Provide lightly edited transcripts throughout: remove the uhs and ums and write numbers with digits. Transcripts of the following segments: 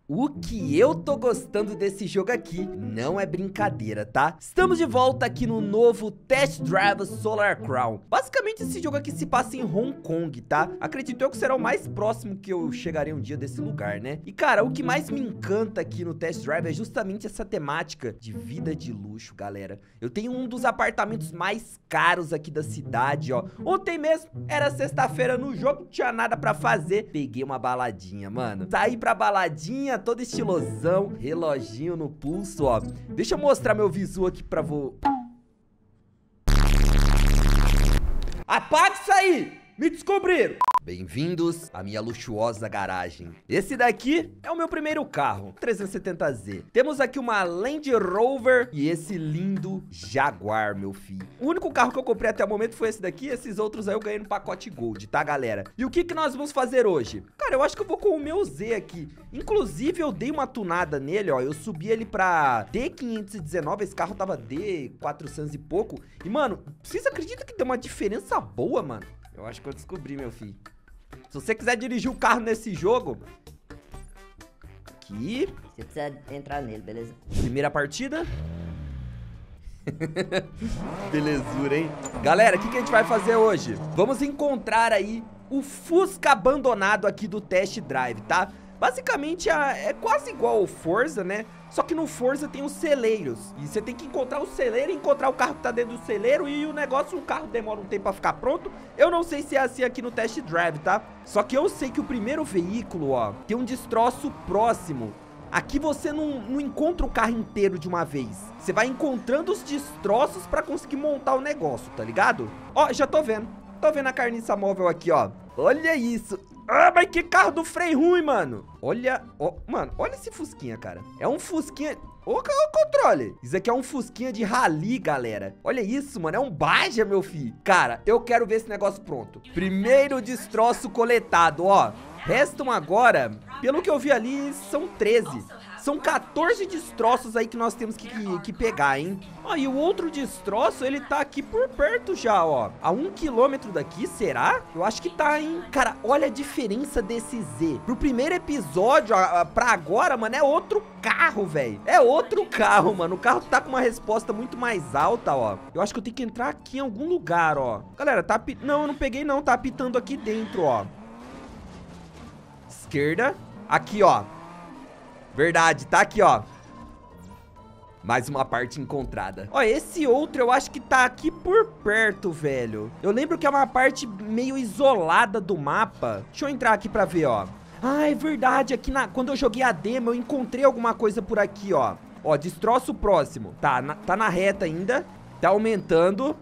O que eu tô gostando desse jogo aqui não é brincadeira, tá? Estamos de volta aqui no novo Test Drive Solar Crown. Basicamente esse jogo aqui se passa em Hong Kong, tá? Acredito eu que será o mais próximo que eu chegarei um dia desse lugar, né? E cara, o que mais me encanta aqui no Test Drive é justamente essa temática de vida de luxo, galera. Eu tenho um dos apartamentos mais caros aqui da cidade, ó. Ontem mesmo, era sexta-feira no jogo, não tinha nada pra fazer. Peguei uma baladinha, mano. Saí pra baladinha, todo estilosão, reloginho no pulso, ó. Deixa eu mostrar meu visu aqui pra você. Apaga isso aí! Me descobriram! Bem-vindos à minha luxuosa garagem. Esse daqui é o meu primeiro carro, 370Z. Temos aqui uma Land Rover e esse lindo Jaguar, meu filho. O único carro que eu comprei até o momento foi esse daqui. Esses outros aí eu ganhei no pacote Gold, tá, galera? E o que que nós vamos fazer hoje? Cara, eu acho que eu vou com o meu Z aqui. Inclusive, eu dei uma tunada nele, ó. Eu subi ele pra D519. Esse carro tava D400 e pouco. E, mano, vocês acreditam que deu uma diferença boa, mano? Eu acho que eu descobri, meu filho. Se você quiser dirigir o carro nesse jogo... Aqui. Você precisa entrar nele, beleza? Primeira partida. Belezura, hein? Galera, o que a gente vai fazer hoje? Vamos encontrar aí o Fusca abandonado aqui do Test Drive, tá? Basicamente é quase igual ao Forza, né? Só que no Forza tem os celeiros. E você tem que encontrar o celeiro e encontrar o carro que tá dentro do celeiro. E o negócio, o carro demora um tempo pra ficar pronto. Eu não sei se é assim aqui no Test Drive, tá? Só que eu sei que o primeiro veículo, ó, tem um destroço próximo. Aqui você não encontra o carro inteiro de uma vez. Você vai encontrando os destroços pra conseguir montar o negócio, tá ligado? Ó, já tô vendo. Tô vendo a carniça móvel aqui, ó. Olha isso. Ah, mas que carro do freio ruim, mano. Olha, ó, mano, olha esse Fusquinha, cara. É um Fusquinha... Ô, controle. Isso aqui é um Fusquinha de rally, galera. Olha isso, mano. É um Baja, meu filho. Cara, eu quero ver esse negócio pronto. Primeiro destroço coletado, ó. Restam agora, pelo que eu vi ali, são 13. São 14 destroços aí que nós temos que pegar, hein? Ó, e o outro destroço, ele tá aqui por perto já, ó. A 1 quilômetro daqui, será? Eu acho que tá, hein? Cara, olha a diferença desse Z. Pro primeiro episódio, pra agora, mano, é outro carro, velho. É outro carro, mano. O carro tá com uma resposta muito mais alta, ó. Eu acho que eu tenho que entrar aqui em algum lugar, ó. Galera, tá... Não, eu não peguei, não. Tá apitando aqui dentro, ó. Esquerda. Aqui, ó. Verdade, tá aqui, ó. Mais uma parte encontrada. Ó, esse outro eu acho que tá aqui por perto, velho. Eu lembro que é uma parte meio isolada do mapa. Deixa eu entrar aqui pra ver, ó. Ah, é verdade. Aqui quando eu joguei a demo, eu encontrei alguma coisa por aqui, ó. Ó, destroço próximo. Tá na reta ainda. Tá aumentando.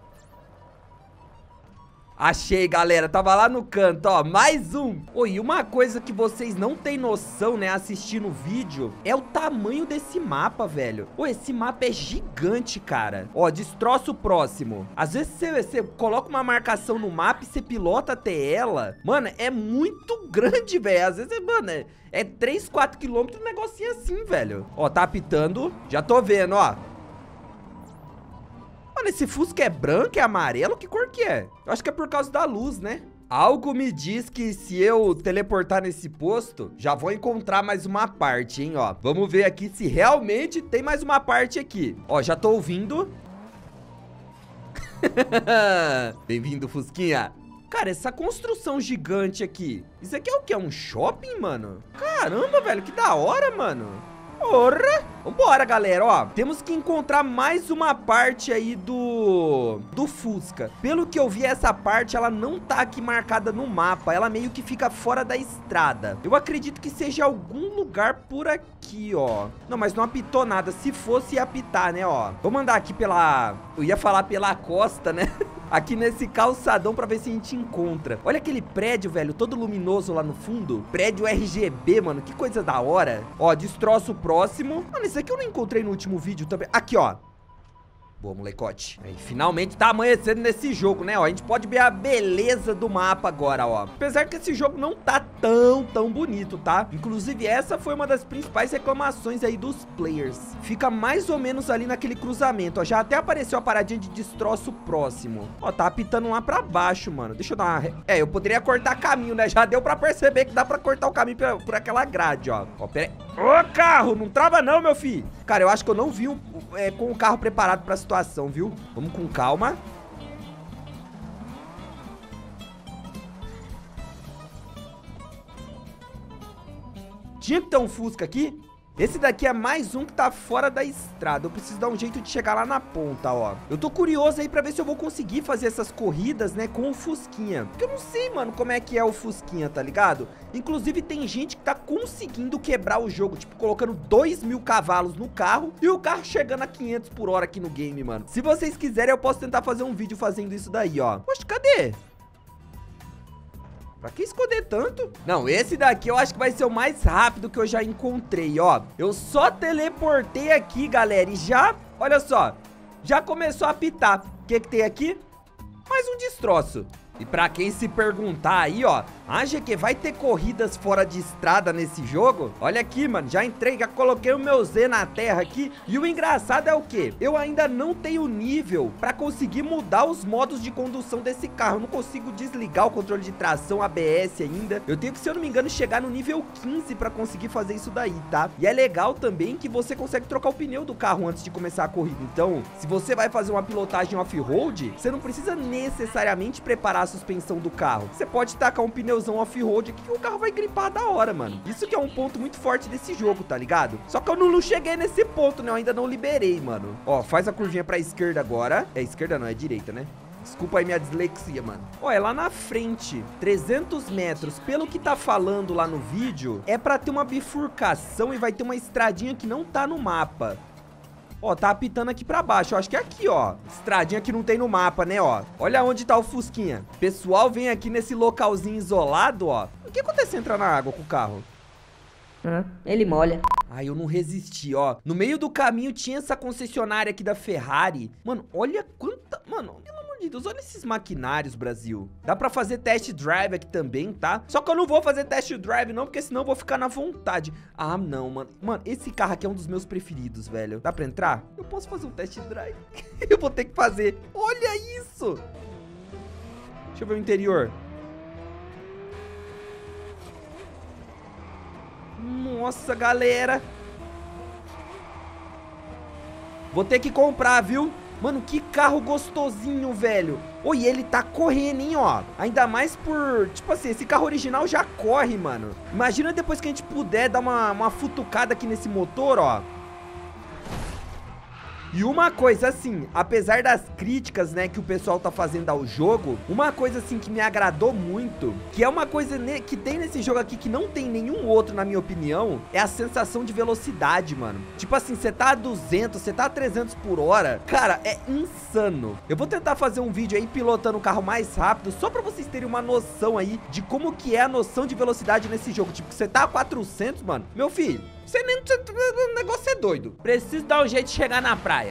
Achei, galera, tava lá no canto, ó, mais um. Oi, e uma coisa que vocês não têm noção, né, assistindo o vídeo, é o tamanho desse mapa, velho. Oi, esse mapa é gigante, cara. Ó, destroço próximo. Às vezes você coloca uma marcação no mapa e você pilota até ela. Mano, é muito grande, velho. Às vezes, mano, é 3, 4 quilômetros, um negocinho assim, velho. Ó, tá apitando. Já tô vendo, ó. Mano, esse Fusca é branco, é amarelo? Que cor que é? Eu acho que é por causa da luz, né? Algo me diz que se eu teleportar nesse posto, já vou encontrar mais uma parte, hein, ó. Vamos ver aqui se realmente tem mais uma parte aqui. Ó, já tô ouvindo. Bem-vindo, Fusquinha. Cara, essa construção gigante aqui, isso aqui é o quê? É um shopping, mano? Caramba, velho, que da hora, mano. Porra! Vambora, galera, ó. Temos que encontrar mais uma parte aí do Fusca. Pelo que eu vi, essa parte, ela não tá aqui marcada no mapa. Ela meio que fica fora da estrada. Eu acredito que seja algum lugar por aqui, ó. Não, mas não apitou nada. Se fosse, ia apitar, né, ó. Vamos andar aqui pela... Eu ia falar pela costa, né? Aqui nesse calçadão pra ver se a gente encontra. Olha aquele prédio, velho, todo luminoso lá no fundo. Prédio RGB, mano, que coisa da hora. Ó, destroço próximo. Mano, isso aqui eu não encontrei no último vídeo também. Aqui, ó. Boa, molecote. Aí, finalmente tá amanhecendo nesse jogo, né, ó. A gente pode ver a beleza do mapa agora, ó. Apesar que esse jogo não tá tão bonito, tá? Inclusive, essa foi uma das principais reclamações aí dos players. Fica mais ou menos ali naquele cruzamento, ó. Já até apareceu a paradinha de destroço próximo. Ó, tá apitando lá pra baixo, mano. Deixa eu dar uma... eu poderia cortar caminho, né? Já deu pra perceber que dá pra cortar o caminho por aquela grade, ó. Ó, pera aí. Ô, carro, não trava não, meu filho. Cara, eu acho que eu não vi com o carro preparado pra situação, viu? Vamos com calma. Tinha que ter um Fusca aqui. Esse daqui é mais um que tá fora da estrada. Eu preciso dar um jeito de chegar lá na ponta, ó. Eu tô curioso aí pra ver se eu vou conseguir fazer essas corridas, né, com o Fusquinha. Porque eu não sei, mano, como é que é o Fusquinha, tá ligado? Inclusive, tem gente que tá conseguindo quebrar o jogo, tipo, colocando 2.000 cavalos no carro e o carro chegando a 500 por hora aqui no game, mano. Se vocês quiserem, eu posso tentar fazer um vídeo fazendo isso daí, ó. Poxa, cadê? Pra que esconder tanto? Não, esse daqui eu acho que vai ser o mais rápido que eu já encontrei, ó. Eu só teleportei aqui, galera, e já, olha só, já começou a apitar. O que que tem aqui? Mais um destroço. E pra quem se perguntar aí, ó, GQ, vai ter corridas fora de estrada nesse jogo? Olha aqui, mano, já entrei, já coloquei o meu Z na terra aqui. E o engraçado é o quê? Eu ainda não tenho nível pra conseguir mudar os modos de condução desse carro. Eu não consigo desligar o controle de tração ABS ainda. Eu tenho que, se eu não me engano, chegar no nível 15 pra conseguir fazer isso daí, tá? E é legal também que você consegue trocar o pneu do carro antes de começar a corrida. Então, se você vai fazer uma pilotagem off-road, você não precisa necessariamente preparar a suspensão do carro. Você pode tacar um pneuzão off-road aqui que o carro vai gripar da hora, mano. Isso que é um ponto muito forte desse jogo, tá ligado? Só que eu não cheguei nesse ponto, né? Eu ainda não liberei, mano. Ó, faz a curvinha pra esquerda agora. É esquerda não, é direita, né? Desculpa aí minha dislexia, mano. Ó, é lá na frente, 300 metros. Pelo que tá falando lá no vídeo, é pra ter uma bifurcação e vai ter uma estradinha que não tá no mapa. Ó, tá apitando aqui pra baixo. Eu acho que é aqui, ó. Estradinha que não tem no mapa, né, ó. Olha onde tá o Fusquinha. Pessoal, vem aqui nesse localzinho isolado, ó. O que acontece se entrar na água com o carro? Ele molha. Ai, eu não resisti, ó. No meio do caminho tinha essa concessionária aqui da Ferrari. Mano, olha quanta... Mano, pelo amor de Deus, olha esses maquinários, Brasil. Dá pra fazer test drive aqui também, tá? Só que eu não vou fazer test drive não, porque senão eu vou ficar na vontade. Ah, não, mano. Mano, esse carro aqui é um dos meus preferidos, velho. Dá pra entrar? Eu posso fazer um test drive. Eu vou ter que fazer. Olha isso. Deixa eu ver o interior. Nossa, galera. Vou ter que comprar, viu? Mano, que carro gostosinho, velho. Oi, ele tá correndo, hein, ó. Ainda mais por... Tipo assim, esse carro original já corre, mano. Imagina depois que a gente puder dar uma futucada aqui nesse motor, ó. E uma coisa assim, apesar das críticas, né, que o pessoal tá fazendo ao jogo, uma coisa assim que me agradou muito, que é uma coisa que tem nesse jogo aqui que não tem nenhum outro, na minha opinião, é a sensação de velocidade, mano. Tipo assim, você tá a 200, você tá a 300 por hora, cara, é insano. Eu vou tentar fazer um vídeo aí pilotando o carro mais rápido, só pra vocês terem uma noção aí de como que é a noção de velocidade nesse jogo. Tipo, você tá a 400, mano, meu filho, o negócio é doido. Preciso dar um jeito de chegar na praia.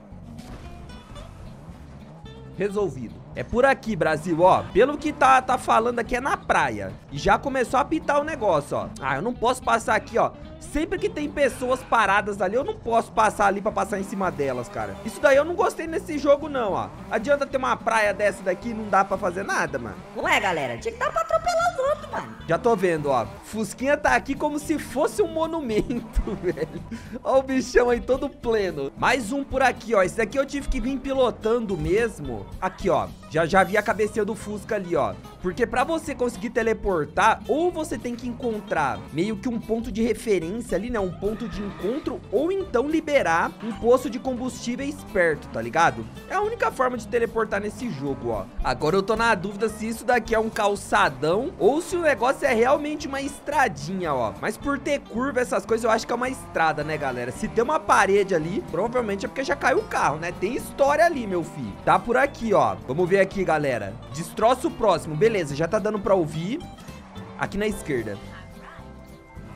Resolvido. É por aqui, Brasil, ó. Pelo que tá falando aqui, é na praia. E já começou a apitar o negócio, ó. Ah, eu não posso passar aqui, ó. Sempre que tem pessoas paradas ali, eu não posso passar ali pra passar em cima delas, cara. Isso daí eu não gostei nesse jogo, não, ó. Adianta ter uma praia dessa daqui e não dá pra fazer nada, mano. Não é, galera? Tinha que dar pra atropelar os outros, mano. Já tô vendo, ó. Fusquinha tá aqui como se fosse um monumento, velho. Ó o bichão aí todo pleno. Mais um por aqui, ó. Esse daqui eu tive que vir pilotando mesmo. Aqui, ó. Já vi a cabecinha do Fusca ali, ó. Porque pra você conseguir teleportar, ou você tem que encontrar meio que um ponto de referência ali, né? Um ponto de encontro, ou então liberar um poço de combustíveis perto, tá ligado? É a única forma de teleportar nesse jogo, ó. Agora eu tô na dúvida se isso daqui é um calçadão ou se o negócio é realmente uma estradinha, ó. Mas por ter curva, essas coisas, eu acho que é uma estrada, né, galera? Se tem uma parede ali, provavelmente é porque já caiu o carro, né? Tem história ali, meu filho. Tá por aqui, ó. Vamos ver aqui, galera. Destroça o próximo. Beleza, já tá dando pra ouvir. Aqui na esquerda.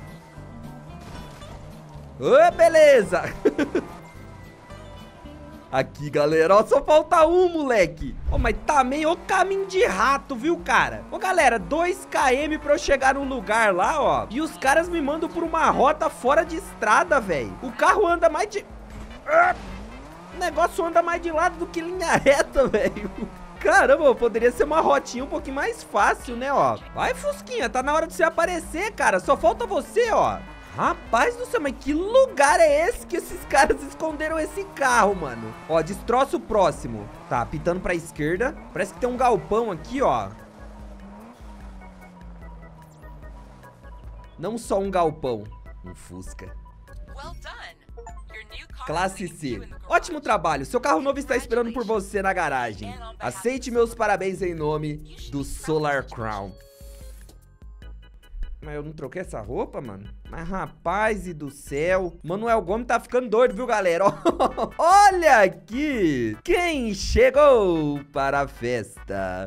Ô, beleza. Aqui, galera, ó, só falta um, moleque. Ó, mas tá meio caminho de rato, viu, cara? Ô, galera, 2 km pra eu chegar num lugar lá, ó. E os caras me mandam por uma rota fora de estrada, velho. O carro anda mais de... O negócio anda mais de lado do que linha reta, velho. Caramba, poderia ser uma rotinha um pouquinho mais fácil, né, ó. Vai, Fusquinha, tá na hora de você aparecer, cara. Só falta você, ó. Rapaz do céu, mas que lugar é esse que esses caras esconderam esse carro, mano? Ó, destroça o próximo. Tá, pitando pra esquerda. Parece que tem um galpão aqui, ó. Não só um galpão, um Fusca. Classe C. Ótimo trabalho, seu carro novo está esperando por você na garagem. Aceite meus parabéns em nome do Solar Crown. Mas eu não troquei essa roupa, mano? Mas rapaz do céu. Manuel Gomes tá ficando doido, viu, galera? Olha aqui. Quem chegou para a festa?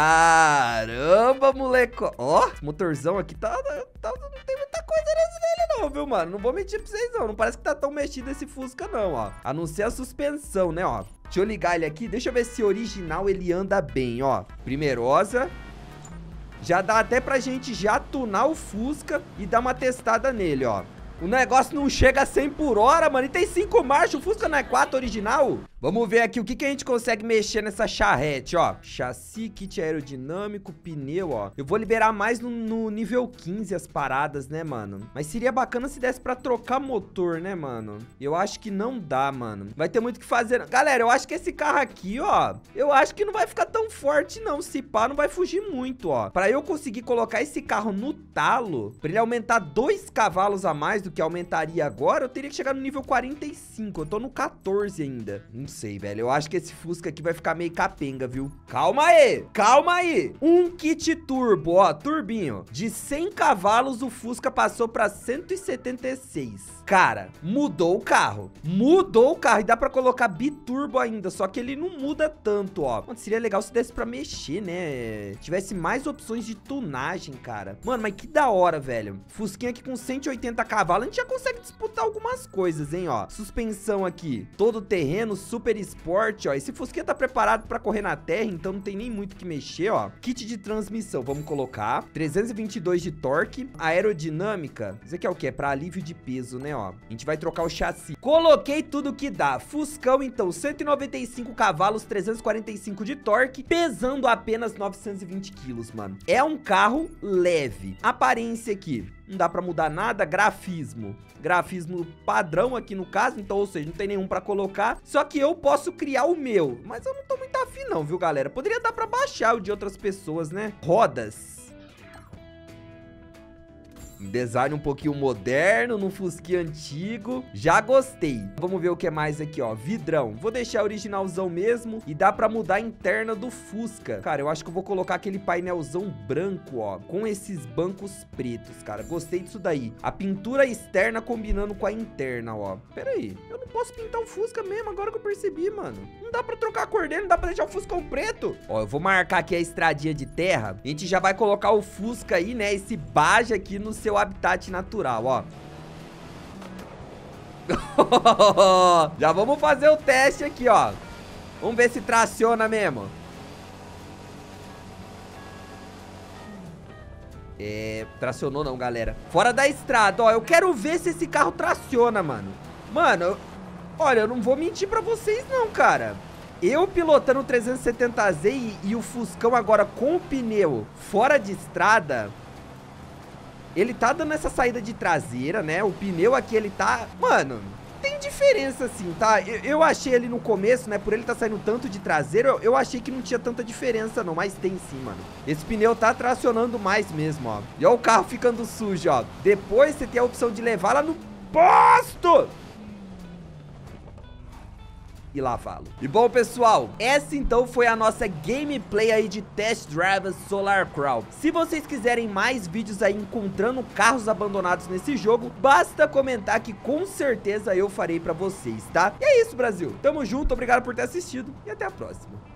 Caramba, moleque. Ó, esse motorzão aqui tá... Não tem muita coisa nesse dele não, viu, mano? Não vou mentir pra vocês, não. Não parece que tá tão mexido esse Fusca, não, ó. A não ser a suspensão, né, ó. Deixa eu ligar ele aqui. Deixa eu ver se original ele anda bem, ó. Primeirosa. Já dá até pra gente já tunar o Fusca e dar uma testada nele, ó. O negócio não chega a 100 por hora, mano. E tem 5 marchas. O Fusca não é 4 original? Vamos ver aqui o que a gente consegue mexer nessa charrete, ó. Chassi, kit aerodinâmico, pneu, ó. Eu vou liberar mais no nível 15 as paradas, né, mano? Mas seria bacana se desse pra trocar motor, né, mano? Eu acho que não dá, mano. Vai ter muito o que fazer. Galera, eu acho que esse carro aqui, ó, eu acho que não vai ficar tão forte, não. Se pá, não vai fugir muito, ó. Pra eu conseguir colocar esse carro no talo, pra ele aumentar 2 cavalos a mais do que aumentaria agora, eu teria que chegar no nível 45. Eu tô no 14 ainda. Não sei, velho. Eu acho que esse Fusca aqui vai ficar meio capenga, viu? Calma aí. Calma aí. Um kit turbo, ó. Turbinho. De 100 cavalos, o Fusca passou pra 176. Cara, mudou o carro. Mudou o carro. E dá pra colocar biturbo ainda. Só que ele não muda tanto, ó. Mano, seria legal se desse pra mexer, né? Tivesse mais opções de tunagem, cara. Mano, mas que da hora, velho. Fusquinha aqui com 180 cavalos. A gente já consegue disputar algumas coisas, hein, ó. Suspensão aqui. Todo terreno, super esporte, ó. Esse Fusquinha tá preparado pra correr na terra, então não tem nem muito o que mexer, ó. Kit de transmissão, vamos colocar. 322 de torque. Aerodinâmica. Isso aqui é o que? É pra alívio de peso, né, ó. A gente vai trocar o chassi. Coloquei tudo que dá. Fuscão, então, 195 cavalos, 345 de torque, pesando apenas 920 quilos, mano. É um carro leve. Aparência aqui. Não dá pra mudar nada. Grafismo. Grafismo padrão aqui no caso. Então, ou seja, não tem nenhum pra colocar. Só que eu posso criar o meu. Mas eu não tô muito afim não, viu, galera? Poderia dar pra baixar o de outras pessoas, né? Rodas. Design um pouquinho moderno, num Fusquinha antigo. Já gostei. Vamos ver o que é mais aqui, ó. Vidrão. Vou deixar originalzão mesmo. E dá pra mudar a interna do Fusca. Cara, eu acho que eu vou colocar aquele painelzão branco, ó. Com esses bancos pretos, cara. Gostei disso daí. A pintura externa combinando com a interna, ó. Pera aí. Eu não posso pintar o Fusca mesmo, agora que eu percebi, mano. Não dá pra trocar a cor dele, não dá pra deixar o Fuscão preto. Ó, eu vou marcar aqui a estradinha de terra. A gente já vai colocar o Fusca aí, né? Esse Baja aqui no seu habitat natural, ó. Já vamos fazer o teste aqui, ó. Vamos ver se traciona mesmo. Tracionou não, galera. Fora da estrada, ó. Eu quero ver se esse carro traciona, mano. Mano, olha, eu não vou mentir pra vocês não, cara. Eu pilotando o 370Z e o Fuscão agora com o pneu fora de estrada... Ele tá dando essa saída de traseira, né? O pneu aqui, ele tá... Mano, tem diferença assim, tá? Eu achei ele no começo, né? Por ele tá saindo tanto de traseira, eu achei que não tinha tanta diferença não. Mas tem sim, mano. Esse pneu tá tracionando mais mesmo, ó. E ó o carro ficando sujo, ó. Depois você tem a opção de levar lá no posto e lavá-lo. E bom, pessoal, essa então foi a nossa gameplay aí de Test Drive Solar Crown. Se vocês quiserem mais vídeos aí encontrando carros abandonados nesse jogo, basta comentar que com certeza eu farei pra vocês, tá? E é isso, Brasil. Tamo junto, obrigado por ter assistido e até a próxima.